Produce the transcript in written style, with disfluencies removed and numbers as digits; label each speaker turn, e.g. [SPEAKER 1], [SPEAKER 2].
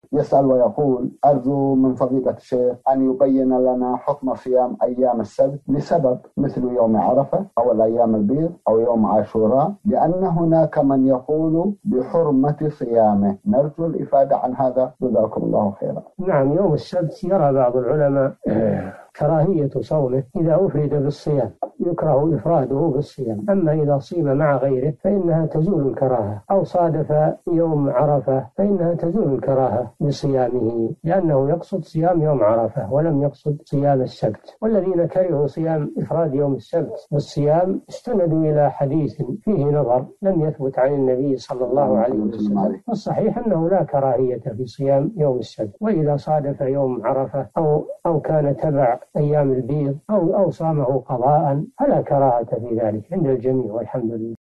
[SPEAKER 1] يسأل ويقول: أرجو من فضيلة الشيخ أن يبين لنا حكم صيام أيام السبت لسبب، مثل يوم عرفة أو الأيام البيض أو يوم عاشوراء، لأن هناك من يقول بحرمة صيامه. نرجو الإفادة عن هذا، جزاكم الله خيرا.
[SPEAKER 2] نعم، يوم السبت يرى بعض العلماء كراهية صومه إذا أفرد بالصيام، يكره إفراده بالصيام. أما إذا صيم مع غيره فإنها تزول الكراهة، أو صادف يوم عرفة فإنها تزول الكراهة بصيامه، لأنه يقصد صيام يوم عرفة ولم يقصد صيام السبت. والذين كرهوا صيام إفراد يوم السبت بالصيام استندوا إلى حديث فيه نظر لم يثبت عن النبي صلى الله عليه وسلم. والصحيح أنه لا كراهية في صيام يوم السبت، وإذا صادف يوم عرفة أو كان تبع أيام البيض أو صامه قضاء فلا كراهة في ذلك عند الجميع، والحمد لله.